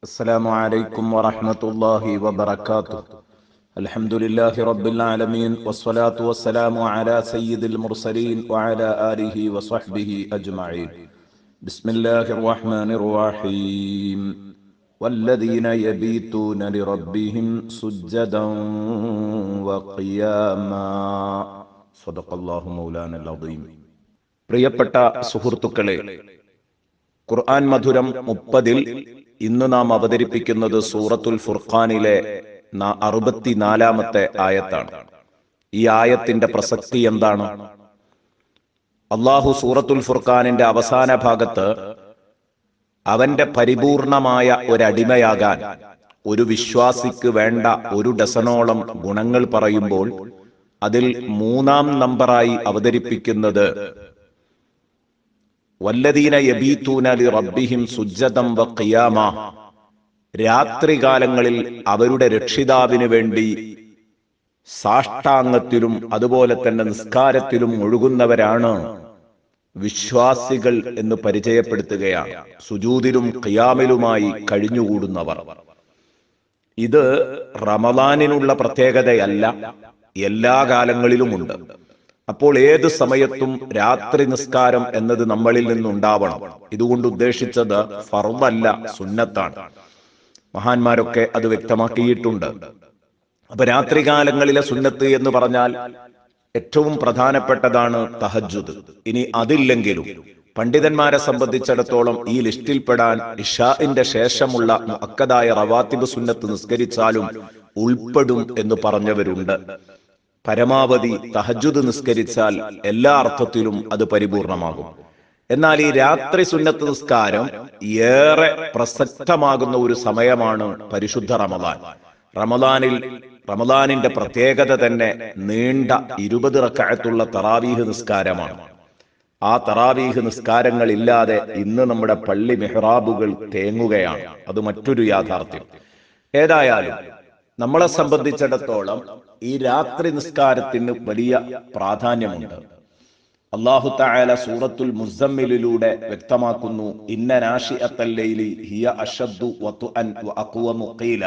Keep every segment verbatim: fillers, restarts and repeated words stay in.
السلام عليكم ورحمة الله وبركاته. الحمد لله رب العالمين والصلاة والسلام على سيد المرسلين وعلى آله وصحبه أجمعين. بسم الله الرحمن الرحيم. والذين يبيتون لربهم سجدا وقياما. صدق الله مولانا العظيم. പ്രിയപ്പെട്ട സുഹൃത്തുക്കളെ, ഖുർആൻ മധുരം മുപ്പതിൽ ഇന്ന് നാം അവതരിപ്പിക്കുന്നത് സൂറത്തുൽ ഫുർഖാനിലെ അറുപത്തിനാലാമത്തെ ആയത്താണ്. ഈ ആയത്തിന്റെ പ്രസക്തി എന്താണ്? അള്ളാഹു സൂറത്തുൽ ഫുർഖാനിന്റെ അവസാന ഭാഗത്ത് അവന്റെ പരിപൂർണമായ ഒരടിമയാകാൻ ഒരു വിശ്വാസിക്ക് വേണ്ട ഒരു ഡസനോളം ഗുണങ്ങൾ പറയുമ്പോൾ അതിൽ മൂന്നാം നമ്പറായി അവതരിപ്പിക്കുന്നത് വല്ലദീന യബീതൂന ലിറബ്ബിഹിം സുജ്ജദൻ വഖിയാമ, രാത്രികാലങ്ങളിൽ അവരുടെ രക്ഷിതാവിന് വേണ്ടി സാഷ്ടാംഗത്തിലും അതുപോലെ തന്നെ നിസ്കാരത്തിലും ഒഴുകുന്നവരാണ് വിശ്വാസികൾ എന്ന് പരിചയപ്പെടുത്തുകയാണ്. സുജൂദിലും ഖിയാമിലുമായി കഴിഞ്ഞുകൂടുന്നവർ. ഇത് റമദാനിനുള്ള പ്രത്യേകതയല്ല, എല്ലാ കാലങ്ങളിലുമുണ്ട്. അപ്പോൾ ഏത് സമയത്തും രാത്രി നിസ്കാരം എന്നത് നമ്മളിൽ നിന്നുണ്ടാവണം. ഇതുകൊണ്ട് ഉദ്ദേശിച്ചത് ഫർദല്ല, സുന്നത്താണ്. മഹാന്മാരൊക്കെ അത് വ്യക്തമാക്കിയിട്ടുണ്ട്. അപ്പൊ രാത്രികാലങ്ങളിലെ സുന്നത്ത് എന്ന് പറഞ്ഞാൽ ഏറ്റവും പ്രധാനപ്പെട്ടതാണ് തഹജ്ജുദ്. ഇനി അതില്ലെങ്കിലും പണ്ഡിതന്മാരെ സംബന്ധിച്ചിടത്തോളം ഈ ലിസ്റ്റിൽപ്പെടാൻ ഇശാഇന്റെ ശേഷമുള്ള മുഅക്കദായ റവാത്തിബ് സുന്നത്ത് നിസ്കരിച്ചാലും ഉൾപ്പെടും എന്ന് പറഞ്ഞവരുണ്ട്. പരമാവധി തഹജ്ജുദ് നിസ്കരിച്ചാൽ എല്ലാ അർത്ഥത്തിലും അത് പരിപൂർണമാകും. എന്നാൽ ഈ രാത്രി സുന്നത്ത് നിസ്കാരം ഏറെ പ്രസക്തമാകുന്ന ഒരു സമയമാണ് പരിശുദ്ധ റമദാൻ. റമദാനിൽ റമദാനിന്റെ പ്രത്യേകത തന്നെ നീണ്ട ഇരുപത് റക്അത്തുള്ള തറാവീഹ് നിസ്കാരമാണ്. ആ തറാവീഹ് നിസ്കാരങ്ങൾ ഇല്ലാതെ ഇന്ന് നമ്മുടെ പള്ളി മെഹ്റാബുകൾ തേങ്ങുകയാണ്. അത് മറ്റൊരു യാഥാർത്ഥ്യം. ഏതായാലും നമ്മളെ സംബന്ധിച്ചിടത്തോളം ഈ രാത്രി നിസ്കാരത്തിന് വലിയ പ്രാധാന്യമുണ്ട്. അല്ലാഹു തആല സൂറത്തുൽ മുസമ്മിലിലൂടെ വ്യക്തമാക്കുന്നു, ഇന്ന നാശിഅത്തൽ ലൈലി ഹിയ അശദ്ദു വതുഅൻ വഅഖ്വമു ഖീല.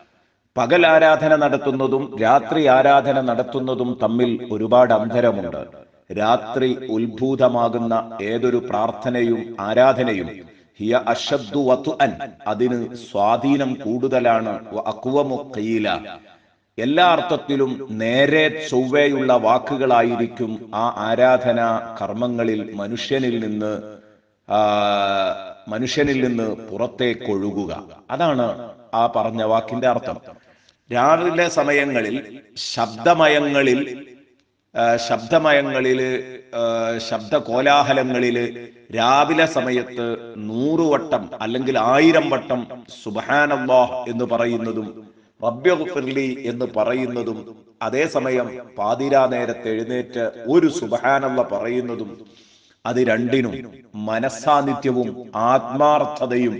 പകൽ ആരാധന നടത്തുന്നതും രാത്രി ആരാധന നടത്തുന്നതും തമ്മിൽ ഒരുപാട് അന്തരമുണ്ട്. രാത്രി ഉത്ഭൂതമാകുന്ന ഏതൊരു പ്രാർത്ഥനയും ആരാധനയും ഹിയ അശദ്ദു വതുഅൻ, അതിന് സ്വാധീനം കൂടുതലാണ്. വഅഖ്വമു ഖീല, എല്ലാ അർത്ഥത്തിലും നേരെ ചൊവ്വയുള്ള വാക്കുകളായിരിക്കും ആ ആരാധനാ കർമ്മങ്ങളിൽ മനുഷ്യനിൽ നിന്ന് ആ മനുഷ്യനിൽ നിന്ന് പുറത്തേക്കൊഴുകുക. അതാണ് ആ പറഞ്ഞ വാക്കിന്റെ അർത്ഥം. രാവിലെ സമയങ്ങളിൽ ശബ്ദമയങ്ങളിൽ ശബ്ദമയങ്ങളില് ശബ്ദ കോലാഹലങ്ങളില് രാവിലെ സമയത്ത് നൂറുവട്ടം അല്ലെങ്കിൽ ആയിരം വട്ടം സുബ്ഹാനല്ലാഹ് എന്ന് പറയുന്നതും റബ്ബിഗ്ഫിർലി എന്ന് പറയുന്നതും അതേസമയം പാതിരാ നേരത്തെ എഴുന്നേറ്റ് ഒരു സുബ്ഹാനല്ലാഹ് പറയുന്നതും, അത് രണ്ടിനും മനസ്സാന്നിധ്യവും ആത്മാർത്ഥതയും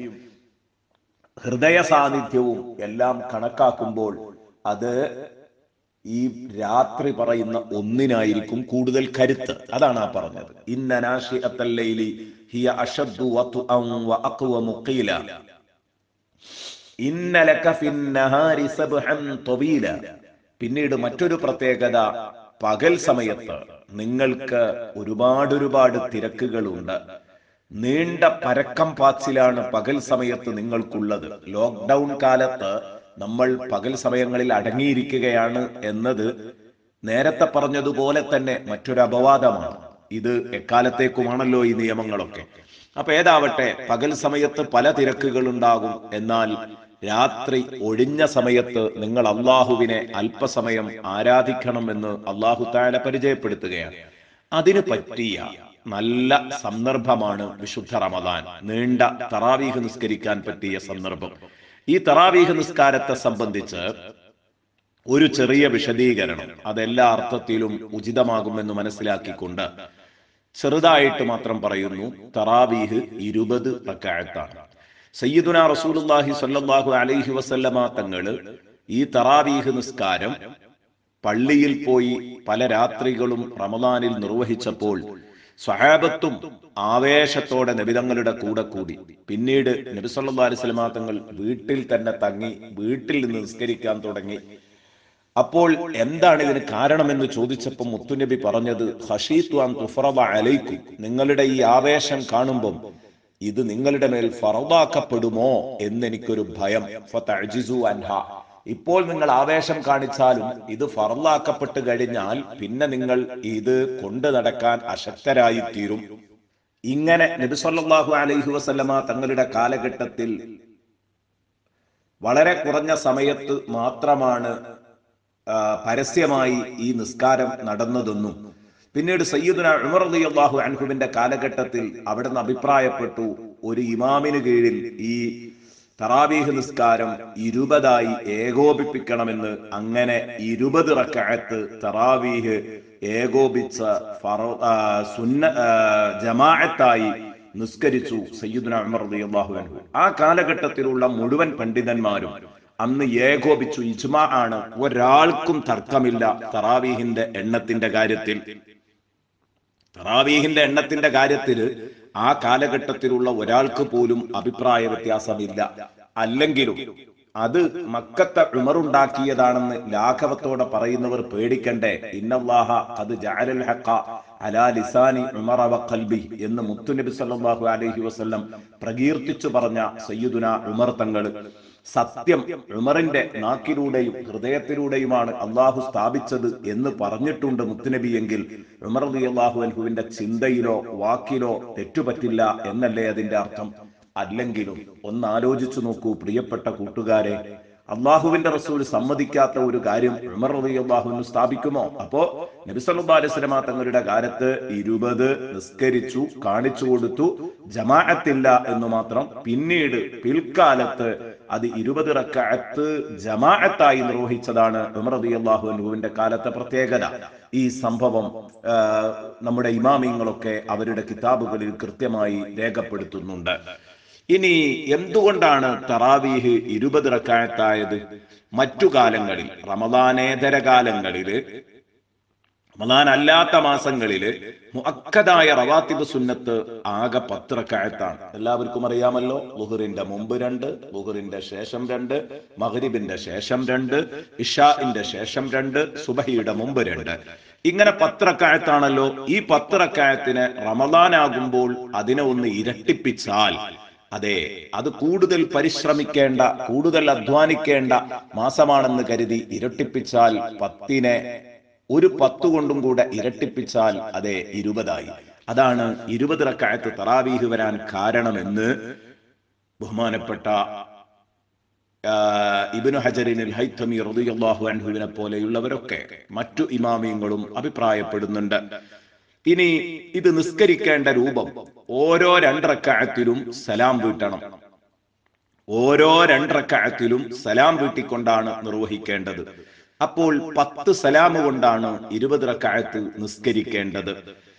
ഹൃദയ സാന്നിധ്യവും എല്ലാം കണക്കാക്കുമ്പോൾ അത് ഈ രാത്രി പറയുന്ന ഒന്നിനായിരിക്കും കൂടുതൽ കരുത്ത്. അതാണ് ആ പറഞ്ഞത്, ഇന്ന നാശിഅത്തൽ ലൈലി ഹിയ അശദ്ദു വതുഅൻ വഅഖ്വമു ഖീല ഇന്ന ലക ഫിന്നഹാരി സബ്ഹൻ തവീല. പിന്നീട് മറ്റൊരു പ്രത്യേകത, പകൽ സമയത്ത് നിങ്ങൾക്ക് ഒരുപാട് ഒരുപാട് തിരക്കുകളുണ്ട്. നീണ്ട പരക്കം പാച്ചിലാണ് പകൽ സമയത്ത് നിങ്ങൾക്കുള്ളത്. ലോക്ക്ഡൗൺ കാലത്ത് നമ്മൾ പകൽ സമയങ്ങളിൽ അടങ്ങിയിരിക്കുകയാണ് എന്നത് നേരത്തെ പറഞ്ഞതുപോലെ തന്നെ മറ്റൊരു അപവാദമാണ്. ഇത് എക്കാലത്തേക്കുമാണല്ലോ ഈ നിയമങ്ങളൊക്കെ. അപ്പൊ ഏതാവട്ടെ, പകൽ സമയത്ത് പല തിരക്കുകൾ ഉണ്ടാകും. എന്നാൽ രാത്രി ഒഴിഞ്ഞ സമയത്ത് നിങ്ങൾ അള്ളാഹുവിനെ അല്പസമയം ആരാധിക്കണമെന്ന് അള്ളാഹു തആല പരിചയപ്പെടുത്തുകയാണ്. അതിന് പറ്റിയ നല്ല സന്ദർഭമാണ് വിശുദ്ധ റമദാൻ. നീണ്ട തറാവീഹ് നിസ്കരിക്കാൻ പറ്റിയ സന്ദർഭം. ഈ തറാവീഹ് നിസ്കാരത്തെ സംബന്ധിച്ച് ഒരു ചെറിയ വിശദീകരണം അതെല്ലാ അർത്ഥത്തിലും ഉചിതമാകുമെന്ന് മനസ്സിലാക്കിക്കൊണ്ട് ചെറുതായിട്ട് മാത്രം പറയുന്നു. തറാവീഹ് ഇരുപത് റക്അത്താണ്. സയ്യിദുനാ റസൂലുള്ളാഹി സ്വല്ലല്ലാഹു അലൈഹി വസല്ലമ തങ്ങള് ഈ തറാവീഹ് നിസ്കാരം പള്ളിയിൽ പോയി പല രാത്രികളും റമദാനിൽ നിർവഹിച്ചപ്പോൾ സ്വഹാബത്തും ആവേശത്തോടെ നബി തങ്ങളുടെ കൂടെ കൂടി. പിന്നീട് നബി സല്ലല്ലാഹു അലൈഹി വസല്ലമ തങ്ങൾ വീട്ടിൽ തന്നെ തങ്ങി വീട്ടിൽ നിന്ന് നിസ്കരിക്കാൻ തുടങ്ങി. അപ്പോൾ എന്താണ് ഇതിന് കാരണമെന്ന് ചോദിച്ചപ്പോൾ മുത്തുനബി പറഞ്ഞത്, ഖശീതു അൻ തുഫറദ അലൈക്കും, നിങ്ങളുടെ ഈ ആവേശം കാണുമ്പോൾ ഇത് നിങ്ങളുടെ മേൽ ഫറദാക്കപ്പെടുമോ എന്നെനിക്കൊരു ഭയം. ഫതഅജിസു അൻഹ, ഇപ്പോൾ നിങ്ങൾ ആവേശം കാണിച്ചാലും ഇത് ഫറദാക്കപ്പെട്ട് കഴിഞ്ഞാൽ പിന്നെ നിങ്ങൾ ഇത് കൊണ്ടു നടക്കാൻ അശക്തരായി തീരും. ഇങ്ങനെ നബി സല്ലല്ലാഹു അലൈഹി വസല്ലമ തങ്ങളുടെ കാലഘട്ടത്തിൽ വളരെ കുറഞ്ഞ സമയത്ത് മാത്രമാണ് പരസ്യമായി ഈ നിസ്കാരം നടന്നതെന്നും പിന്നീട് സയ്യിദുനാ ഉമർ റളിയല്ലാഹു അൻഹുവിന്റെ കാലഘട്ടത്തിൽ അവിടുന്ന് അഭിപ്രായപ്പെട്ടു, ഒരു ഇമാമിന് കീഴിൽ ഈ തറാവീഹ് നിസ്കാരം ഇരുപതായി ഏകോപിപ്പിക്കണമെന്ന്. അങ്ങനെ ഇരുപത് റക്അത്ത് തറാവീഹ് ഏകോപിച്ച സുന്ന ജമാഅത്തായി നിസ്കരിച്ചു സയ്യിദുനാ ഉമർ റളിയല്ലാഹു അൻഹു. ആ കാലഘട്ടത്തിലുള്ള മുഴുവൻ പണ്ഡിതന്മാരും അന്ന് ഏകോപിച്ചു. ഇജ്മാ ആണ്, ഒരാൾക്കും തർക്കമില്ല തറാവീഹിന്റെ എണ്ണത്തിന്റെ കാര്യത്തിൽ. തറാവീഹിന്റെ എണ്ണത്തിന്റെ കാര്യത്തിൽ ആ കാലഘട്ടത്തിലുള്ള ഒരാൾക്ക് പോലും അഭിപ്രായ വ്യത്യാസമില്ല. അല്ലെങ്കിലും അത് മക്കത്തെ ഉമറുണ്ടാക്കിയതാണെന്ന് ലാഘവത്തോടെ പറയുന്നവർ പേടിക്കണ്ടേ. ഇന്നല്ലാഹ ഖദ് ജഅലൽ ഹഖ അലാ ലിസാനി ഉമറ വ ഖൽബി എന്ന് മുത്തുനബി സല്ലല്ലാഹു അലൈഹി വസല്ലം പ്രകീർത്തിച്ചു പറഞ്ഞ സയ്യിദുനാ ഉമർ തങ്ങൾ, സത്യം ഉമറിന്റെ നാക്കിലൂടെയും ഹൃദയത്തിലൂടെയുമാണ് അള്ളാഹു സ്ഥാപിച്ചത് എന്ന് പറഞ്ഞിട്ടുണ്ട് മുത്തുനബി. എങ്കിൽ ഉമർ റളിയല്ലാഹു അൻഹുവിന്റെ ചിന്തയിലോ വാക്കിലോ തെറ്റുപറ്റില്ല എന്നല്ലേ അതിന്റെ അർത്ഥം? അല്ലെങ്കിലും ഒന്ന് ആലോചിച്ചു നോക്കൂ പ്രിയപ്പെട്ട കൂട്ടുകാരെ, അള്ളാഹുവിന്റെ റസൂൽ സമ്മതിക്കാത്ത ഒരു കാര്യം ഉമർ റളിയല്ലാഹു അൻഹു സ്ഥാപിക്കുമോ? അപ്പോ നബി സല്ലല്ലാഹു അലൈഹി വസല്ലമ തങ്ങളുടെ കാലത്ത് ഇരുപത് നിസ്കരിച്ചു, കാണിച്ചു കൊടുത്തു, ജമാഅത്തില്ല എന്ന് മാത്രം. പിന്നീട് പിൽക്കാലത്ത് അത് ഇരുപത് റക്അത്ത് ജമാഅത്തായി നിർവഹിച്ചതാണ് ഉമർ റളിയല്ലാഹു അൻഹുവിന്റെ കാലത്തെ പ്രത്യേകത. ഈ സംഭവം നമ്മുടെ ഇമാമിങ്ങളൊക്കെ അവരുടെ കിതാബുകളിൽ കൃത്യമായി രേഖപ്പെടുത്തുന്നുണ്ട്. ഇനി എന്തുകൊണ്ടാണ് തറാവീഹ് ഇരുപത് റക്അത്തായത്? മറ്റു കാലങ്ങളിൽ, റമദാനേതര കാലങ്ങളില്, റമദാൻ അല്ലാത്ത മാസങ്ങളില് മുഅക്കദായ റവാത്തിബ് സുന്നത്ത് ആകെ പത്ത് റക്അത്താണ്. എല്ലാവർക്കും അറിയാമല്ലോ. ളുഹറിന്റെ മുമ്പ് രണ്ട്, ളുഹറിന്റെ ശേഷം രണ്ട്, മഗ്രിബിന്റെ ശേഷം രണ്ട്, ഇശാഇന്റെ ശേഷം രണ്ട്, സുബഹിയുടെ മുമ്പ് രണ്ട്. ഇങ്ങനെ പത്ത് റക്അത്താണല്ലോ. ഈ പത്ത് റക്അത്തിനെ റമദാൻ ആകുമ്പോൾ അതിനെ ഒന്ന് ഇരട്ടിപ്പിച്ചാൽ, അതെ, അത് കൂടുതൽ പരിശ്രമിക്കേണ്ട, കൂടുതൽ അധ്വാനിക്കേണ്ട മാസമാണെന്ന് കരുതി ഇരട്ടിപ്പിച്ചാൽ, പത്തിനെ ഒരു പത്ത് കൊണ്ടും കൂടെ ഇരട്ടിപ്പിച്ചാൽ അതെ ഇരുപതായി. അതാണ് ഇരുപത് റക്അത്ത് തറാവീഹ് വരാൻ കാരണമെന്ന് ബഹുമാനപ്പെട്ട ഇബ്നു ഹജറിൻ ഹൈതമി റളിയല്ലാഹു അൻഹുവിനെ പോലെയുള്ളവരൊക്കെ മറ്റു ഇമാമിയങ്ങളും അഭിപ്രായപ്പെടുന്നുണ്ട്. ഇനി ഇത് നിസ്കരിക്കേണ്ട രൂപം, ഓരോ രണ്ടറക്കഅത്തിലും സലാം വീട്ടണം. ഓരോ രണ്ടറക്കഅത്തിലും സലാം വീട്ടിക്കൊണ്ടാണ് നിർവഹിക്കേണ്ടത്. അപ്പോൾ പത്ത് സലാം കൊണ്ടാണ് ഇരുപത് റക്അത്ത് നിസ്കരിക്കേണ്ടത്.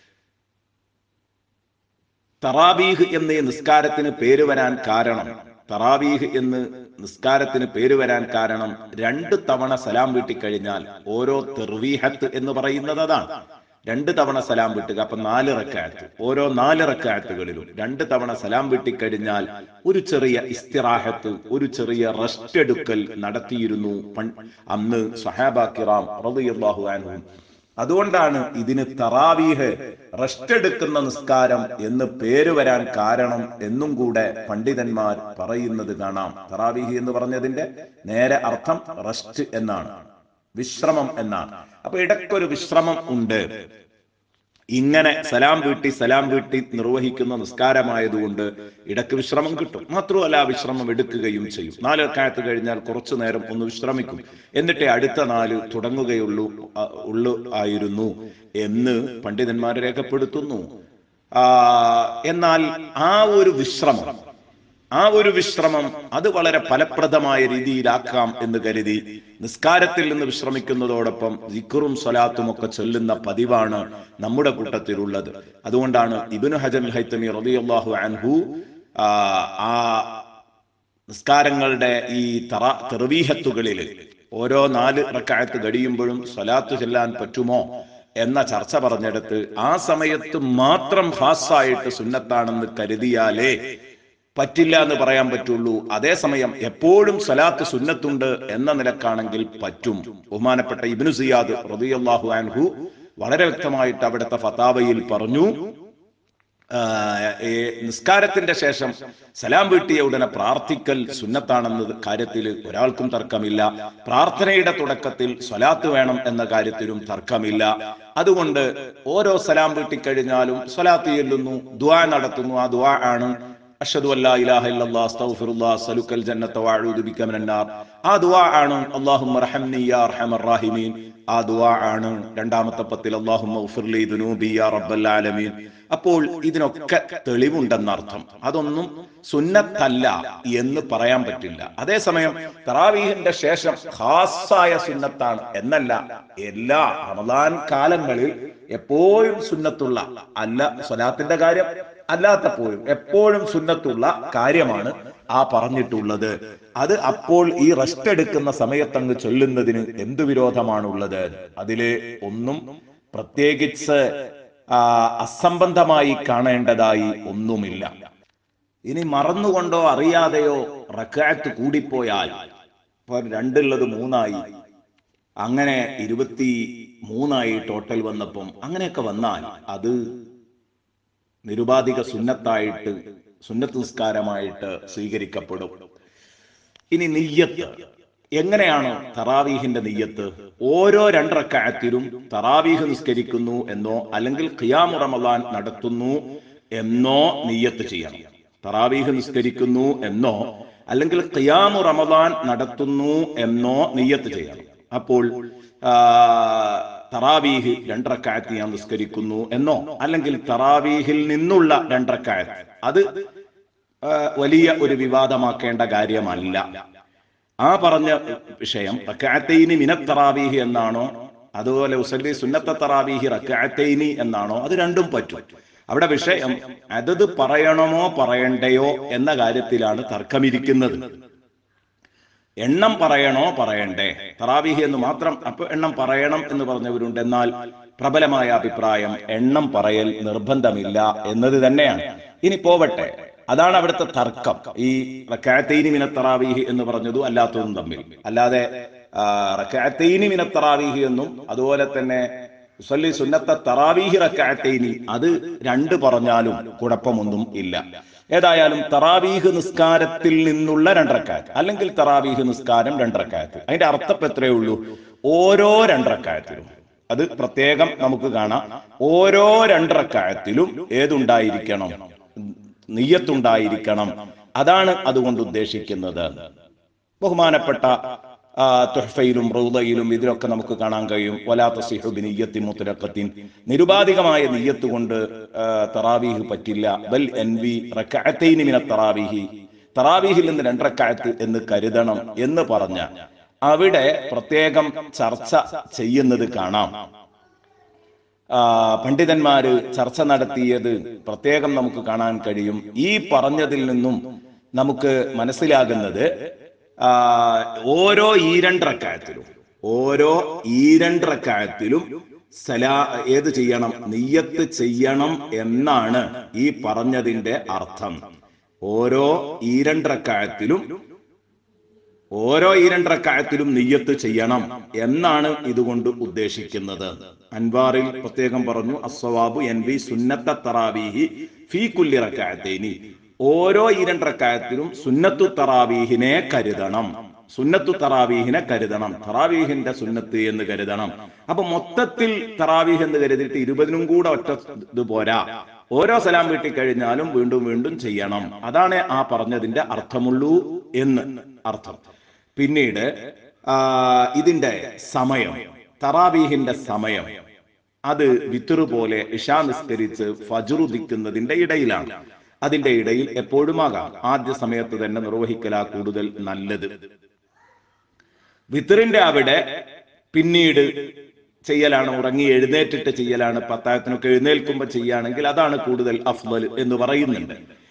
തറാവീഹ് എന്ന നിസ്കാരത്തിന് പേര് വരാൻ കാരണം തറാവീഹ് എന്ന് നിസ്കാരത്തിന് പേര് വരാൻ കാരണം രണ്ട് തവണ സലാം വീട്ടിക്കഴിഞ്ഞാൽ, ഓരോ തെർവീഹത്ത് എന്ന് പറയുന്നത് അതാണ്, രണ്ട് തവണ സലാം വിട്ടുക. അപ്പൊ നാല് റക്അത്ത്, ഓരോ നാല് റക്അത്തുകളിലും രണ്ട് തവണ സലാം വിട്ടിക്കഴിഞ്ഞാൽ ഒരു ചെറിയ ഇസ്തിറാഹത്ത്, ഒരു ചെറിയ റെസ്റ്റ് എടുക്കൽ നടത്തിയിരുന്നു അന്ന് സ്വഹാബ കിറാം റളിയല്ലാഹു അൻഹും. അതുകൊണ്ടാണ് ഇതിന് തറാവീഹ്, റെസ്റ്റ് എടുക്കുന്ന നിസ്കാരം എന്ന് പേര് വരാൻ കാരണം എന്നും കൂടെ പണ്ഡിതന്മാർ പറയുന്നത് കാണാം. തറാവീഹ് എന്ന് പറഞ്ഞതിന്റെ നേരെ അർത്ഥം റെസ്റ്റ് എന്നാണ്, വിശ്രമം എന്നാണ്. അപ്പൊ ഇടയ്ക്കൊരു വിശ്രമം ഉണ്ട്. ഇങ്ങനെ സലാം വീട്ടി സലാം വീട്ടി നിർവഹിക്കുന്ന നിസ്കാരമായതുകൊണ്ട് ഇടയ്ക്ക് വിശ്രമം കിട്ടും. മാത്രമല്ല വിശ്രമം എടുക്കുകയും ചെയ്യും. നാല് റക്അത്ത് കഴിഞ്ഞാൽ കുറച്ചു നേരം ഒന്ന് വിശ്രമിക്കും, എന്നിട്ടേ അടുത്ത നാല് തുടങ്ങുകയുള്ളൂ ഉള്ളു ആയിരുന്നു എന്ന് പണ്ഡിതന്മാർ രേഖപ്പെടുത്തുന്നു. ആ എന്നാൽ ആ ഒരു വിശ്രമം ആ ഒരു വിശ്രമം അത് വളരെ ഫലപ്രദമായ രീതിയിലാക്കാം എന്ന് കരുതി നിസ്കാരത്തിൽ നിന്ന് വിശ്രമിക്കുന്നതോടൊപ്പം സിക്റും സ്വലാത്തും ഒക്കെ ചൊല്ലുന്ന പതിവാണ് നമ്മുടെ കൂട്ടത്തിലുള്ളത്. അതുകൊണ്ടാണ് ഇബ്നു ഹജർ ഹൈതമി റളിയല്ലാഹു അൻഹു ആ നിസ്കാരങ്ങളുടെ ഈ തർവീഹത്തുകളിൽ ഓരോ നാല് റക്അത്ത് കഴിയുമ്പോഴും സ്വലാത്ത് ചൊല്ലാൻ പറ്റുമോ എന്ന ചർച്ച പറഞ്ഞെടുത്ത് ആ സമയത്ത് മാത്രം ഖാസായിട്ട് സുന്നത്താണെന്ന് കരുതിയാലേ പറ്റില്ല എന്ന് പറയാൻ പറ്റുള്ളൂ. അതേസമയം എപ്പോഴും സ്വലാത്ത് സുന്നത്തുണ്ട് എന്ന നിലക്കാണെങ്കിൽ പറ്റും. ബഹുമാനപ്പെട്ട ഇബ്നു സിയാദ് റളിയല്ലാഹു അൻഹു വളരെ വ്യക്തമായിട്ട് അവിടുത്തെ ഫതാവയിൽ പറഞ്ഞു, നിസ്കാരത്തിന്റെ ശേഷം സലാം വീട്ടിയ ഉടനെ പ്രാർത്ഥിക്കൽ സുന്നത്താണെന്ന കാര്യത്തിൽ ഒരാൾക്കും തർക്കമില്ല. പ്രാർത്ഥനയുടെ തുടക്കത്തിൽ സ്വലാത്ത് വേണം എന്ന കാര്യത്തിലും തർക്കമില്ല. അതുകൊണ്ട് ഓരോ സലാം വീട്ടിക്കഴിഞ്ഞാലും സ്വലാത്ത് ചെല്ലുന്നു, ദുആ നടത്തുന്നു. ആ ദുആ ആണ് അഷ്ഹദു അല്ലാ ഇലാഹ ഇല്ലല്ലാഹ് അസ്തഗ്ഫിറുല്ലാഹ് അസ്അലുക്കൽ ജന്നത വഅഊദു ബിക മിനന്നാർ. ആ ദുആ ആണ് അല്ലാഹുമ്മ റഹംനി യാ അർഹമർ റഹീമീൻ. ആ ദുആ ആണ് രണ്ടാമത്തെ പത്തിൽ അല്ലാഹുമ്മ ഗ്ഫിർലി ദുനൂബി യാ റബ്ബൽ ആലമീൻ. അപ്പോൾ ഇതിനൊക്കെ തെളിവുണ്ടെന്നർത്ഥം. അതൊന്നും സുന്നത്തല്ല എന്ന് പറയാൻ പറ്റില്ല. അതേസമയം തറാവീഹിന്റെ ശേഷം ഖാസായ സുന്നത്താണ് എന്നല്ല, എല്ലാ റമദാൻ കാലങ്ങളിൽ എപ്പോഴും സുന്നത്തുള്ള അല്ല, സ്വലാത്തിന്റെ കാര്യം അല്ലാത്തപ്പോഴും എപ്പോഴും സുന്നത്തുള്ള കാര്യമാണ് ആ പറഞ്ഞിട്ടുള്ളത്. അത് അപ്പോൾ ഈ റെസ്റ്റ് എടുക്കുന്ന സമയത്തങ്ങ് ചൊല്ലുന്നതിന് എന്ത് വിരോധമാണുള്ളത്? അതില് ഒന്നും പ്രത്യേകിച്ച് അസംബന്ധമായി കാണേണ്ടതായി ഒന്നുമില്ല. ഇനി മറന്നുകൊണ്ടോ അറിയാതെയോ റക്അത്ത് കൂടിപ്പോയാൽ, ഇപ്പൊ രണ്ടുള്ളത് മൂന്നായി, അങ്ങനെ ഇരുപത്തി മൂന്നായി ടോട്ടൽ വന്നപ്പം അങ്ങനെയൊക്കെ വന്നാൽ അത് നിരുപാധിക സുന്നത്തായിട്ട്, സുന്നത്ത് നിസ്കാരമായിട്ട് സ്വീകരിക്കപ്പെടും. ഇനി നിയ്യത്ത് എങ്ങനെയാണ്? തറാവീഹിന്റെ നിയ്യത്ത് ഓരോ രണ്ടറക്കഅത്തിലും തറാവീഹ് നിസ്കരിക്കുന്നു എന്നോ അല്ലെങ്കിൽ ഖിയാമു റമദാൻ നടത്തുന്നു എന്നോ നിയ്യത്ത് ചെയ്യണം. തറാവീഹ് നിസ്കരിക്കുന്നു എന്നോ അല്ലെങ്കിൽ ഖിയാമു റമദാൻ നടത്തുന്നു എന്നോ നിയ്യത്ത് ചെയ്യണം. അപ്പോൾ തറാവീഹ് രണ്ടറക്കഅത്ത് ഞാൻ നിസ്കരിക്കുന്നു എന്നോ അല്ലെങ്കിൽ തറാവീഹിൽ നിന്നുള്ള രണ്ടറക്കഅത്ത്, അത് വലിയ ഒരു വിവാദമാക്കേണ്ട കാര്യമല്ല. ആ പറഞ്ഞ വിഷയം റക്അത്തൈനി മിനത്ത് തറാവീഹ് എന്നാണോ, അതുപോലെ ഉസല്ലി സുന്നത്ത തറാവീഹി റക്അത്തൈനി എന്നാണോ, അത് രണ്ടും പറ്റും. അവിടെ വിഷയം അതത് പറയണമോ പറയണ്ടയോ എന്ന കാര്യത്തിലാണ് തർക്കമിരിക്കുന്നത്. എണ്ണം പറയണോ പറയണ്ടേ, തറാവീഹ് എന്ന് മാത്രം അപ്പൊ എണ്ണം പറയണം എന്ന് പറഞ്ഞവരുണ്ട്. എന്നാൽ പ്രബലമായ അഭിപ്രായം എണ്ണം പറയൽ നിർബന്ധമില്ല എന്നത് തന്നെയാണ്. ഇനി പോവട്ടെ, അതാണ് അവിടുത്തെ തർക്കം. ഈ റക്അത്തൈനി മിനത്ത് തറാവീഹ് എന്ന് പറഞ്ഞതും അല്ലാത്തതും തമ്മിൽ. അല്ലാതെ റക്അത്തൈനി മിനത്ത് തറാവീഹ് എന്നും അതുപോലെ തന്നെ ഉസല്ലി സുന്നത്ത തറാവീഹി റക്അത്തൈനി അത് രണ്ട് പറഞ്ഞാലും കുഴപ്പമൊന്നും ഇല്ല. ഏതായാലും തറാവീഹ് നിസ്കാരത്തിൽ നിന്നുള്ള രണ്ടറക്കഅത്ത് അല്ലെങ്കിൽ തറാവീഹ് നിസ്കാരം രണ്ടറക്കഅത്ത്, അതിന്റെ അർത്ഥം എത്രയേ ഉള്ളൂ? ഓരോ രണ്ടറക്കഅത്തിലും, അത് പ്രത്യേകം നമുക്ക് കാണാം, ഓരോ രണ്ടറക്കഅത്തിലും ഏതുണ്ടായിരിക്കണം? നിയ്യത്തുണ്ടായിരിക്കണം. അതാണ് അതുകൊണ്ട് ഉദ്ദേശിക്കുന്നത്. ബഹുമാനപ്പെട്ട തുഹ്ഫയിലും റൗദയിലും ഇതിലൊക്കെ നമുക്ക് കാണാൻ കഴിയും, വലാ തസിഹു ബിനിയ്യത്തി മുത്ലഖത്തിൻ, നിരുപാധികമായ നിയ്യത്ത് കൊണ്ട് തറാവീഹ് പറ്റില്ല. ബൽ എൻവി റക്അത്തൈനി മിനത്ത് തറാവീഹി, തറാവീഹിൽ നിന്ന് രണ്ടറക്കഅത്ത് എന്ന് കരുതണം എന്ന് പറഞ്ഞ അവിടെ പ്രത്യേകം ചർച്ച ചെയ്യുന്നത് കാണാം. പണ്ഡിതന്മാര് ചർച്ച നടത്തിയത് പ്രത്യേകം നമുക്ക് കാണാൻ കഴിയും. ഈ പറഞ്ഞതിൽ നിന്നും നമുക്ക് മനസ്സിലാകുന്നത് ഓരോ ഈ രണ്ടറക്കഅത്തിലും ഓരോ ഈ രണ്ടറക്കഅത്തിലും സലാ ഏത് ചെയ്യണം? നിയ്യത്ത് ചെയ്യണം എന്നാണ് ഈ പറഞ്ഞതിന്റെ അർത്ഥം. ഓരോ ഈ രണ്ടറക്കഅത്തിലും ഓരോ ഈ രണ്ടറക്കഅത്തിലും നിയ്യത്ത് ചെയ്യണം എന്നാണ് ഇതുകൊണ്ട് ഉദ്ദേശിക്കുന്നത്. അൻവാറിൽ പ്രത്യേകം പറഞ്ഞു, അസ്സവാബു യൻവി സുന്നത്ത തറാവീഹി ഫീ കുല്ലി റക്അത്തൈനി, ഓരോ ഈ രണ്ടറക്കഅത്തിലും സുന്നത്തു തറാവീഹിനെ കരുതണം, സുന്നത്തു തറാവീഹിനെ കരുതണം, തറാവീഹിന്റെ സുന്നത്ത് എന്ന് കരുതണം. അപ്പൊ മൊത്തത്തിൽ തറാവീഹ് എന്ന് കരുതിയിട്ട് ഇരുപതിനും കൂടെ ഒറ്റ ഇത് പോരാ, ഓരോ സലാം വീട്ടി കഴിഞ്ഞാലും വീണ്ടും വീണ്ടും ചെയ്യണം. അതാണ് ആ പറഞ്ഞതിന്റെ അർത്ഥമുള്ളൂ എന്ന് അർത്ഥം. പിന്നീട് ഇതിന്റെ സമയം, തറാവീഹിന്റെ സമയം അത് വിത്ർ പോലെ ഇശാ നിസ്കരിച്ച് ഫജ്ർ ഉദിക്കുന്നതിന്റെ ഇടയിലാണ്. അതിന്റെ ഇടയിൽ എപ്പോഴുമാകാം. ആദ്യ സമയത്ത് തന്നെ നിർവഹിക്കലാ കൂടുതൽ നല്ലത്. വിത്റിന്റെ അവിടെ പിന്നീട് ചെയ്യലാണ്, ഉറങ്ങി എഴുന്നേറ്റിട്ട് ചെയ്യലാണ്, പത്തായത്തിനൊക്കെ എഴുന്നേൽക്കുമ്പോൾ ചെയ്യുകയാണെങ്കിൽ അതാണ് കൂടുതൽ അഫ്ളൽ എന്ന് പറയുന്നുണ്ട്.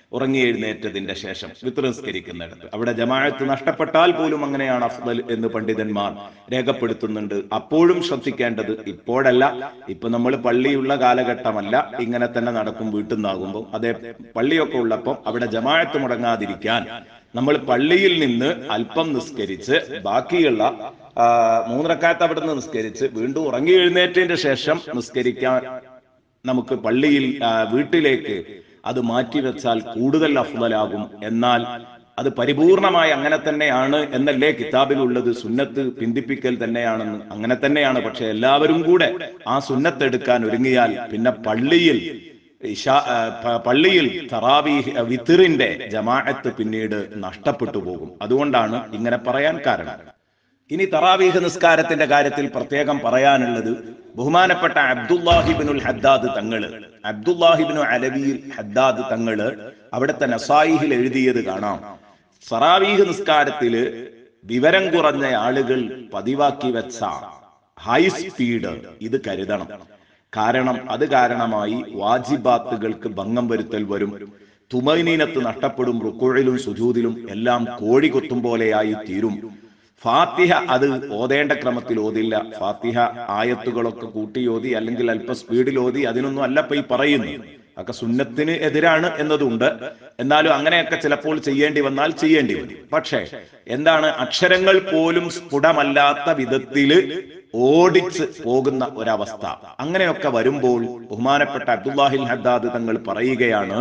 ഉറങ്ങി എഴുന്നേറ്റതിന്റെ ശേഷം വിത്ർ നിസ്കരിക്കുന്നിടത്ത്. അവിടെ ജമാഅത്ത് നഷ്ടപ്പെട്ടാൽ പോലും അങ്ങനെയാണ് അഫ്ദൽ എന്ന് പണ്ഡിതന്മാർ രേഖപ്പെടുത്തുന്നുണ്ട്. അപ്പോഴും ശ്രദ്ധിക്കേണ്ടത്, ഇപ്പോഴല്ല, ഇപ്പൊ നമ്മൾ പള്ളിയുള്ള കാലഘട്ടമല്ല, ഇങ്ങനെ തന്നെ നടക്കും വീട്ടിൽ നിന്നാകുമ്പോൾ. അതേ പള്ളിയൊക്കെ ഉള്ളപ്പോൾ അവിടെ ജമാഅത്ത് മുടങ്ങാതിരിക്കാൻ നമ്മൾ പള്ളിയിൽ നിന്ന് അല്പം നിസ്കരിച്ച് ബാക്കിയുള്ള ആ മൂന്ന് റക്അത്ത് അവിടെ നിന്ന് നിസ്കരിച്ച് വീണ്ടും ഉറങ്ങി എഴുന്നേറ്റതിന്റെ ശേഷം നിസ്കരിക്കാൻ നമുക്ക് പള്ളിയിൽ വീട്ടിലേക്ക് അത് മാറ്റിവെച്ചാൽ കൂടുതൽ അഫ്ദലാകും. എന്നാൽ അത് പരിപൂർണമായി അങ്ങനെ തന്നെയാണ് എന്നല്ലേ കിതാബിലുള്ളത്? സുന്നത്ത് പിന്തിപ്പിക്കൽ തന്നെയാണെന്ന്. അങ്ങനെ തന്നെയാണ്. പക്ഷെ എല്ലാവരും കൂടെ ആ സുന്നത്ത് എടുക്കാൻ ഒരുങ്ങിയാൽ പിന്നെ പള്ളിയിൽ പള്ളിയിൽ തറാവീഹ് വിത്റിന്റെ ജമാഅത്ത് പിന്നീട് നഷ്ടപ്പെട്ടു പോകും. അതുകൊണ്ടാണ് ഇങ്ങനെ പറയാൻ കാരണം. ഇനി തറാവീഹ് നിസ്കാരത്തിന്റെ കാര്യത്തിൽ പ്രത്യേകം പറയാനുള്ളത്, ബഹുമാനപ്പെട്ട അബ്ദുല്ലാഹിബ്നുൽ ഹദ്ദാദ് തങ്ങള്, അബ്ദുല്ലാഹിബ്നു അലവി ഹദ്ദാദ് തങ്ങള് അവിടുത്തെ നസായിഹിൽ എഴുതിയത് കാണാം. തറാവീഹ് നിസ്കാരത്തില് വിവരം കുറഞ്ഞ ആളുകൾ പതിവാക്കി വെച്ച ഹൈ സ്പീഡ് ഇത് കരുതണം. കാരണം അത് കാരണമായി വാജിബാത്തുകൾക്ക് ഭംഗം വരുത്തൽ വരും. തുമൈനീനത്ത് നഷ്ടപ്പെടും. റുക്കൂഇലും സുജൂദിലും എല്ലാം കോഴി കൊത്തും പോലെയായി തീരും. ഫാത്തിഹ അത് ഓതേണ്ട ക്രമത്തിൽ ഓതില്ല. ഫാത്തിഹ ആയത്തുകളൊക്കെ കൂട്ടി ഓതി, അല്ലെങ്കിൽ അല്പ സ്പീഡിൽ ഓതി. അതിനൊന്നും അല്ല ഇപ്പൊ ഈ പറയുന്നു. ഒക്കെ സുന്നത്തിന് എതിരാണ് എന്നതുണ്ട്. എന്നാലും അങ്ങനെയൊക്കെ ചിലപ്പോൾ ചെയ്യേണ്ടി വന്നാൽ ചെയ്യേണ്ടി വരും. പക്ഷേ എന്താണ്, അക്ഷരങ്ങൾ പോലും സ്ഫുടമല്ലാത്ത വിധത്തില് ഓടിച്ച് പോകുന്ന ഒരവസ്ഥ. അങ്ങനെയൊക്കെ വരുമ്പോൾ ബഹുമാനപ്പെട്ട അബ്ദുല്ലാഹിൽ ഹദ്ദാദ് തങ്ങൾ പറയുകയാണ്,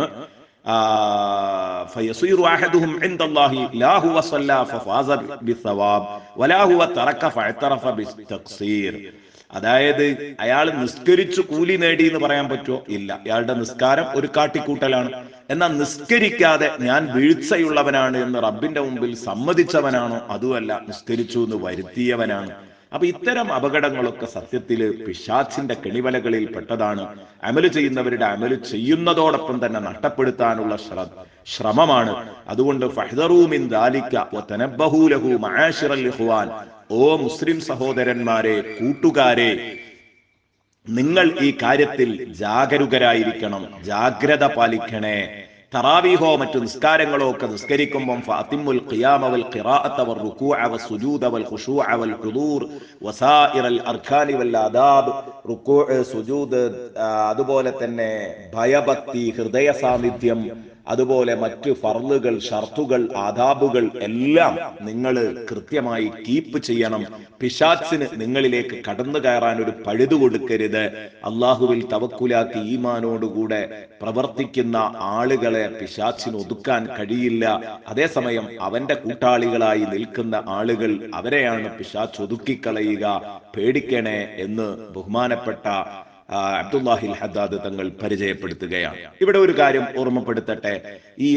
فيصير أحدهم عند الله لا هو صلى ففاز بالثواب ولا هو ترك فاعترف بالتقصير. അതായത് അയാൾ നിസ്കരിച്ചു കൂലി നേടി എന്ന് പറയാൻ പറ്റുമോ? ഇല്ല. അയാളുടെ നിസ്കാരം ഒരു കാട്ടിക്കൂട്ടലാണ്. എന്നാൽ നിസ്കരിക്കാതെ ഞാൻ വീഴ്ചയുള്ളവനാണ് എന്ന് റബ്ബിന്റെ മുമ്പിൽ സമ്മതിച്ചവനാണോ? അതുമല്ല, നിസ്കരിച്ചു എന്ന് വരുത്തിയവനാണ്. അപ്പൊ ഇത്തരം അപകടങ്ങളൊക്കെ സത്യത്തില് പിശാചിന്റെ കെണിവലകളിൽ പെട്ടതാണ്. അമല് ചെയ്യുന്നവരുടെ അമല് ചെയ്യുന്നതോടൊപ്പം തന്നെ നഷ്ടപ്പെടുത്താനുള്ള ശ്രമമാണ്. അതുകൊണ്ട് ഫഹ്ദറൂ മിൻ ദാലിക വതനബ്ബഹൂ ലഹു മആശിറൽ ഇഖ്വാൻ, ഓ മുസ്ലിം സഹോദരന്മാരെ, കൂട്ടുകാരെ, നിങ്ങൾ ഈ കാര്യത്തിൽ ജാഗരൂകരായിരിക്കണം, ജാഗ്രത പാലിക്കണേ. തറാവീഹോ മറ്റു നിസ്കാരങ്ങളോ ഒക്കെ നിസ്കരിക്കുമ്പോൾ ഫഅതിമ്മുൽ ഖിയാമ വൽ ഖിറാഅത വൽ റുകൂഅ വസ്സുജൂദ വൽ ഖുശൂഅ വൽ ഹുദൂർ വസായിറൽ അർക്കാനി വൽ ആദാബ്, റുകൂഅ്, സുജൂദ്, അതുപോലെ തന്നെ ഭയഭക്തി, ഹൃദയ സാന്നിധ്യം, അതുപോലെ മറ്റ് ഫർളുകൾ, ഷർത്തുകൾ, ആദാബുകൾ എല്ലാം നിങ്ങൾ കൃത്യമായി കീപ്പ് ചെയ്യണം. പിശാച്ചിന് നിങ്ങളിലേക്ക് കടന്നു കയറാൻ ഒരു പഴുതു കൊടുക്കരുത്. അള്ളാഹുവിൽ തവക്കുലാക്കി ഈമാനോടുകൂടെ പ്രവർത്തിക്കുന്ന ആളുകളെ പിശാച്ചിന് ഒതുക്കാൻ കഴിയില്ല. അതേസമയം അവന്റെ കൂട്ടാളികളായി നിൽക്കുന്ന ആളുകൾ, അവരെയാണ് പിശാച്ച് ഒതുക്കിക്കളയുക. പേടിക്കണേ എന്ന് ബഹുമാനപ്പെട്ട അബ്ദുല്ലാഹിൽ ഹദ്ദാദ് തങ്ങൾ പരിചയപ്പെടുത്തുകയാണ്. ഇവിടെ ഒരു കാര്യം ഓർമ്മപ്പെടുത്തട്ടെ. ഈ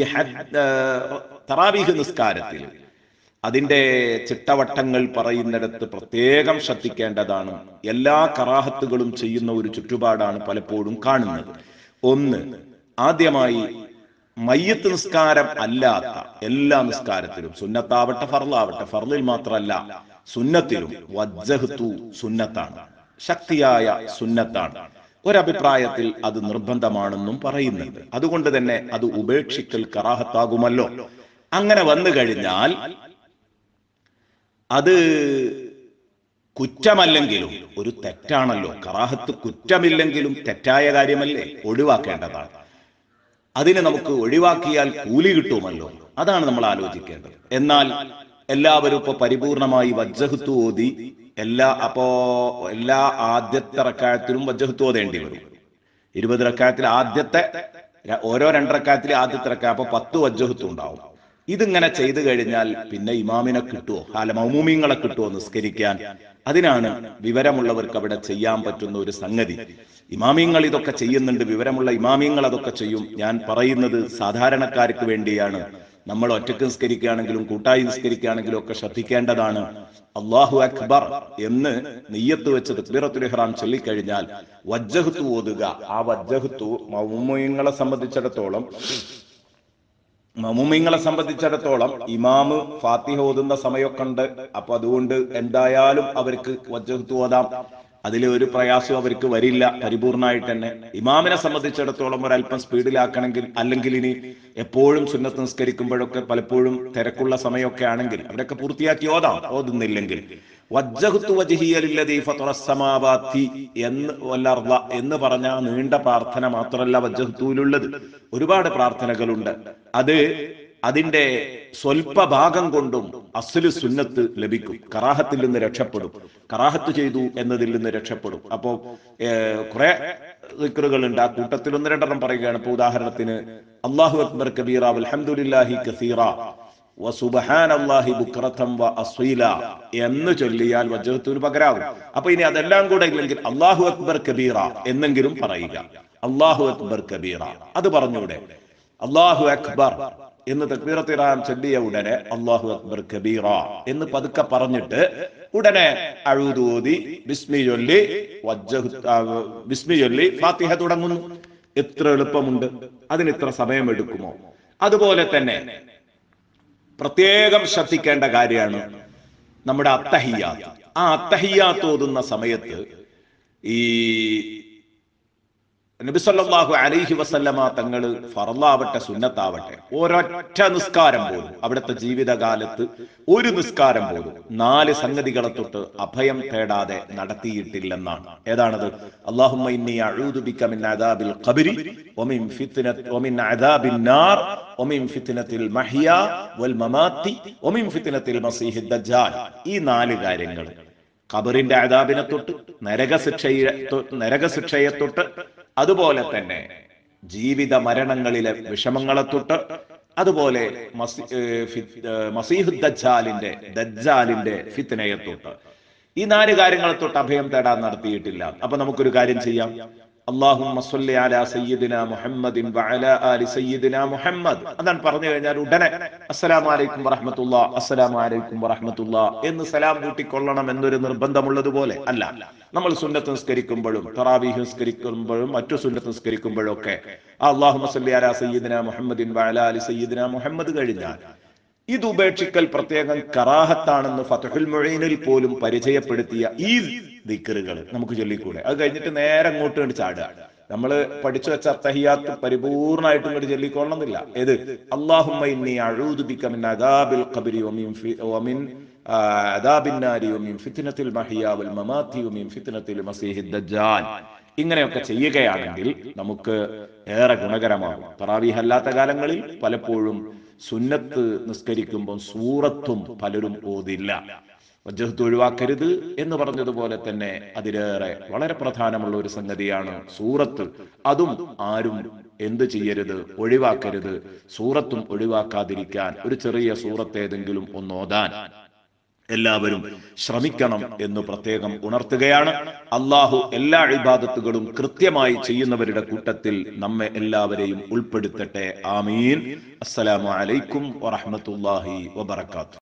തറാവീഹ് നിസ്കാരത്തിൽ അതിന്റെ ചിട്ടവട്ടങ്ങൾ പറയുന്നിടത്ത് പ്രത്യേകം ശ്രദ്ധിക്കേണ്ടതാണ്. എല്ലാ കറാഹത്തുകളും ചെയ്യുന്ന ഒരു ചുറ്റുപാടാണ് പലപ്പോഴും കാണുന്നത്. ഒന്ന്, ആദ്യമായി മയ്യത്ത് നിസ്കാരം അല്ലാത്ത എല്ലാ നിസ്കാരത്തിലും, സുന്നത്താവട്ടെ ഫർളാവട്ടെ, ഫർളിൽ മാത്രമല്ല സുന്നത്തിലും വജ്ജഹ്തു സുന്നത്താണ്, ശക്തിയായ സുന്നത്താണ്. ഒരഭിപ്രായത്തിൽ അത് നിർബന്ധമാണെന്നും പറയുന്നുണ്ട്. അതുകൊണ്ട് തന്നെ അത് ഉപേക്ഷിക്കൽ കറാഹത്താകുമല്ലോ. അങ്ങനെ വന്നു കഴിഞ്ഞാൽ അത് കുറ്റമല്ലെങ്കിലും ഒരു തെറ്റാണല്ലോ. കറാഹത്ത് കുറ്റമില്ലെങ്കിലും തെറ്റായ കാര്യമല്ലേ, ഒഴിവാക്കേണ്ടതാണ്. അതിന് നമുക്ക് ഒഴിവാക്കിയാൽ കൂലി കിട്ടുമല്ലോ, അതാണ് നമ്മൾ ആലോചിക്കേണ്ടത്. എന്നാൽ എല്ലാവരും ഇപ്പൊ പരിപൂർണമായി വജ്ജഹ്തു ഓതി എല്ലാ അപ്പോ എല്ലാ ആദ്യത്തെ റക്അത്തിലും വജ്ജഹ്തു ഓതേണ്ടി വരും. ഇരുപത് റക്അത്തിൽ ആദ്യത്തെ ഓരോ രണ്ട് റക്അത്തിൽ ആദ്യത്തെ റക്അത്ത് അപ്പൊ പത്ത് വജ്ജഹ്തു ഉണ്ടാവും. ഇതിങ്ങനെ ചെയ്തു കഴിഞ്ഞാൽ പിന്നെ ഇമാമിനെ കിട്ടുമോ, അല്ല മൗമൂമിങ്ങളെ കിട്ടുമോ നിസ്കരിക്കാൻ? അതിനാണ് വിവരമുള്ളവർക്ക് അവിടെ ചെയ്യാൻ പറ്റുന്ന ഒരു സംഗതി. ഇമാമിങ്ങൾ ഇതൊക്കെ ചെയ്യുന്നുണ്ട്, വിവരമുള്ള ഇമാമിങ്ങൾ അതൊക്കെ ചെയ്യും. ഞാൻ പറയുന്നത് സാധാരണക്കാർക്ക് വേണ്ടിയാണ്. നമ്മൾ ഒറ്റക്ക് നിസ്കരിക്കുകയാണെങ്കിലും കൂട്ടായി നിസ്കരിക്കുകയാണെങ്കിലും ഒക്കെ ശ്രദ്ധിക്കേണ്ടതാണ്. അല്ലാഹു അക്ബർ എന്ന് നിയ്യത്ത് വെച്ച് തക്ബീറത്തുൽ ഇഹ്റാം ചൊല്ലിക്കഴിഞ്ഞാൽ വജ്ജഹ്തു ഓതുക. ആ വജ്ജഹ്തു മൗമൂമിങ്ങളെ സംബന്ധിച്ചിടത്തോളം മൗമൂമിങ്ങളെ സംബന്ധിച്ചിടത്തോളം ഇമാമ് ഫാത്തിഹ ഓതുന്ന സമയമൊക്കെ ഉണ്ട്. അപ്പൊ അതുകൊണ്ട് എന്തായാലും അവർക്ക് വജ്ജഹ്തു ഓതാം. അതിൽ ഒരു പ്രയാസവും അവർക്ക് വരില്ല പരിപൂർണമായിട്ട് തന്നെ. ഇമാമിനെ സംബന്ധിച്ചിടത്തോളം ഒരല്പം സ്പീഡിലാക്കണമെങ്കിൽ, അല്ലെങ്കിൽ ഇനി എപ്പോഴും സുന്നത്ത് നിസ്കരിക്കുമ്പോഴൊക്കെ പലപ്പോഴും തിരക്കുള്ള സമയമൊക്കെ ആണെങ്കിൽ അവരൊക്കെ പൂർത്തിയാക്കി ഓതാം. ഓതുന്നില്ലെങ്കിൽ വജ്ജഹ്തു വജ്ഹിയ ലില്ലദീ ഫതറസ് സമാവാതി എന്ന് വല്ലർദ എന്ന് പറഞ്ഞ നീണ്ട പ്രാർത്ഥന മാത്രമല്ല വജ്ജഹ്തുവിലുള്ളത്, ഒരുപാട് പ്രാർത്ഥനകളുണ്ട്. അത് അതിന്റെ സ്വൽപ്പ ഭാഗം കൊണ്ടും അസ്ലു സുന്നത്ത് ലഭിക്കും. കറാഹത്തിൽ നിന്ന് രക്ഷപ്പെടും, കറാഹത്ത് ചെയ്തു എന്നതിൽ നിന്ന് രക്ഷപ്പെടും. അപ്പോ കുറെ ദിക്റുകളുണ്ട്, ആ കൂട്ടത്തിൽ ഒന്ന് രണ്ടെണ്ണം പറയുകയാണ്. ഇപ്പൊ ഉദാഹരണത്തിന് അല്ലാഹു അക്ബർ കബീറ വൽഹംദുലില്ലാഹി കസീറ വസുബ്ഹാനല്ലാഹി ബുക്റതൻ വഅസ്വീല എന്ന് ചൊല്ലിയാൽ വജ്ഹത്തുന് പകരാവും. അപ്പൊ ഇനി അതെല്ലാം കൂടെ ഇല്ലെങ്കിൽ അല്ലാഹു അക്ബർ കബീറ എന്നെങ്കിലും പറയുക. അല്ലാഹു അക്ബർ കബീറ അത് പറഞ്ഞൂടെ? അല്ലാഹു അക്ബർ എന്ന് തക്ബീറത്തുൽ ഇഹ്റാം ചൊല്ലിയ ഉടനെ അല്ലാഹു അക്ബർ കബീറ എന്ന് പതുക്കെ പറഞ്ഞിട്ട് ഉടനെ അഊദു ഓതി ബിസ്മി ചൊല്ലി വജ്ഹു ബിസ്മി ചൊല്ലി ഫാത്തിഹ തുടങ്ങുന്നു. എത്ര എളുപ്പമുണ്ട്! അതിന് ഇത്ര സമയം എടുക്കുമോ? അതുപോലെ തന്നെ പ്രത്യേകം ശ്രദ്ധിക്കേണ്ട കാര്യമാണ് നമ്മുടെ അത്തഹിയ്യാത്ത്. ആ അത്തഹിയ്യാത്ത് ഓതുന്ന സമയത്ത് ഈ നബി സല്ലല്ലാഹു അലൈഹി വസല്ലമ തങ്ങൾ ഫർളാവട്ടെ സുന്നത്താവട്ടെ ഒരൊറ്റ നിസ്കാരം പോലും അവിടുത്തെ ജീവിതകാലത്ത് ഒരു നിസ്കാരം പോലും നാല് സംഗതികളെ തൊട്ട് അഭയം തേടാതെ നടത്തിയിട്ടില്ലെന്നാണ്. ഏതാണത്? അല്ലാഹുമ്മ ഇന്നി അഊദു ബിക മിൻ അദാബിൽ ഖബ്രി വമിൻ ഫിത്നതി വമിൻ അദാബിൻ നാർ വമിൻ ഫിത്നതിൽ മഹ്യാ വൽ മമാത്തി വമിൻ ഫിത്നതിൽ മസീഹിദ് ദജ്ജാൽ. ഈ നാല് കാര്യങ്ങൾ ഖബറിന്റെ അദാബിനെ തൊട്ട്, നരകശിക്ഷയെ നരകശിക്ഷയെ തൊട്ട്, അതുപോലെ തന്നെ ജീവിത മരണങ്ങളിലെ വിഷമങ്ങളെ തൊട്ട്, അതുപോലെ മസീഹുദ് ദജ്ജാലിന്റെ ദജ്ജാലിന്റെ ഫിത്നയെ തൊട്ട്, ഈ നാല് കാര്യങ്ങളെ തൊട്ട് അഭയം തേടാൻ നടത്തിയിട്ടില്ല. അപ്പൊ നമുക്കൊരു കാര്യം ചെയ്യാം. അല്ലാഹുമ്മ സ്വല്ലി അലാ സയ്യിദിനാ മുഹമ്മദിൻ വഅലാ ആലി സയ്യിദിനാ മുഹമ്മദ് അതാണ് പറഞ്ഞു കഴിഞ്ഞാൽ ഉടനെ അസ്സലാമു അലൈക്കും വറഹ്മത്തുള്ളാഹി അസ്സലാമു അലൈക്കും വറഹ്മത്തുള്ളാഹി എന്ന് സലാം കൂട്ടിക്കൊള്ളണം എന്നൊരു നിർബന്ധമുള്ളതുപോലെ അല്ല. നമ്മൾ സുന്നത്ത് നിസ്കരിക്കുമ്പോഴും തറാവീഹ് നിസ്കരിക്കുമ്പോഴും മറ്റു സുന്നത്ത് നിസ്കരിക്കുമ്പോഴും ഒക്കെ അല്ലാഹുമ്മ സ്വല്ലി അലാ സയ്യിദിനാ മുഹമ്മദിൻ വഅലാ ആലി സയ്യിദിനാ മുഹമ്മദ് കഴിഞ്ഞാൽ ഇത് ഉപേക്ഷിക്കൽ പ്രത്യേകം കറാഹത്താണെന്ന് ഫത്ഹുൽ മുഈനിൽ പോലും പരിചയപ്പെടുത്തിയ ഈ ദിക്റുകൾ നമുക്ക് ചൊല്ലിക്കൂടെ? അത് കഴിഞ്ഞിട്ട് നേരെ അങ്ങോട്ട് വേണ്ടി ചാടുക. നമ്മള് പഠിച്ചു വെച്ച അത്തഹിയ്യാത്ത് പരിപൂർണമായിട്ടും ഇങ്ങോട്ട് ചൊല്ലിക്കൊള്ളണമെന്നില്ല. ഏത്? അല്ലാഹുമ്മ ഇന്നി അഊദു ബിക മിൻ അദാബിൽ ഖബ്രി വമിൻ വമിൻ അദാബിൻ നാരി വമിൻ ഫിത്നതിൽ മഹ്യാ വൽ മമാത്തി വമിൻ ഫിത്നതിൽ മസീഹിദ് ദജ്ജാൽ. ഇങ്ങനെയൊക്കെ ചെയ്യുകയാണെങ്കിൽ നമുക്ക് ഏറെ ഗുണകരമാകും. തറാവീഹ് അല്ലാത്ത കാലങ്ങളിൽ പലപ്പോഴും സുന്നത്ത് നിസ്കരിക്കുമ്പോൾ സൂറത്തും പലരും ഓതില്ല. വജ്ഹത്ത് ഒഴിവാക്കരുത് എന്ന് പറഞ്ഞതുപോലെ തന്നെ അതിലേറെ വളരെ പ്രധാനമുള്ള ഒരു സംഗതിയാണ് സൂറത്ത്. അതും ആരും എന്ത് ചെയ്യരുത്, ഒഴിവാക്കരുത്. സൂറത്തും ഒഴിവാക്കാതിരിക്കാൻ ഒരു ചെറിയ സൂറത്ത് ഏതെങ്കിലും ഒന്ന് ഓതാൻ എല്ലാവരും ശ്രമിക്കണം എന്ന് പ്രത്യേകം ഉണർത്തുകയാണ്. അള്ളാഹു എല്ലാ ഇബാദത്തുകളും കൃത്യമായി ചെയ്യുന്നവരുടെ കൂട്ടത്തിൽ നമ്മെ എല്ലാവരെയും ഉൾപ്പെടുത്തട്ടെ. ആമീൻ. അസ്സലാമു അലൈക്കും വറഹ്മത്തുള്ളാഹി വബറകാതുഹു.